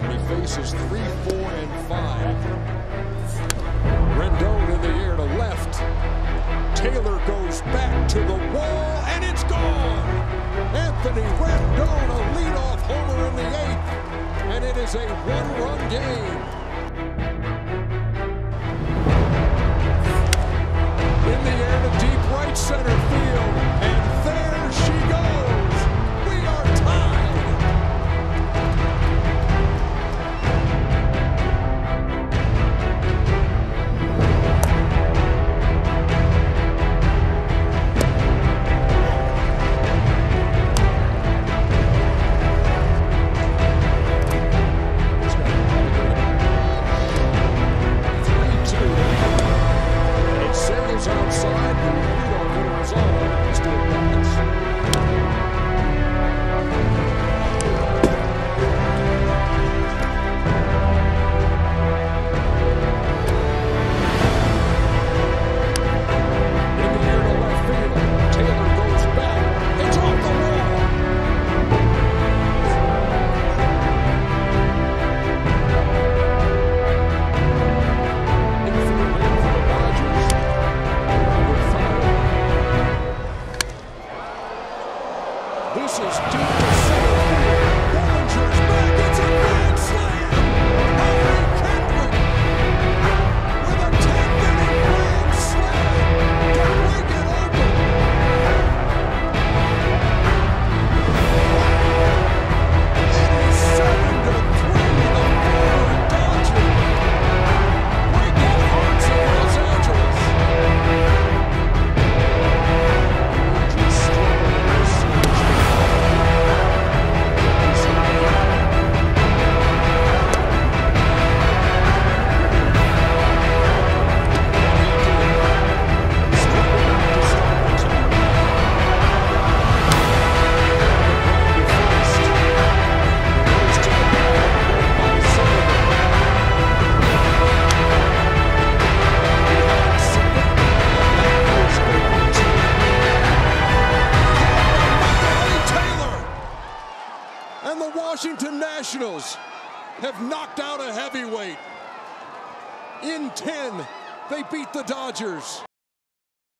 He faces 3, 4, and 5. Rendon in the air to left. Taylor goes back to the wall, and it's gone. Anthony Rendon, a leadoff homer in the 8th, and it is a one-run game. In the air to deep right center field, and there she goes. We are tied. Outside, the leadoff hitter is on. He's doing balance. In the air to left field. Taylor goes back. It's off the wall. In for the win for the Dodgers. This is deep to center field. Bellinger's back. It's a grand slam. Howie Kendrick with a 10th-inning grand slam to break it open. It is 7-3 the Florida Dodgers. Breaking hearts in Los Angeles. And the Washington Nationals have knocked out a heavyweight. In 10, they beat the Dodgers.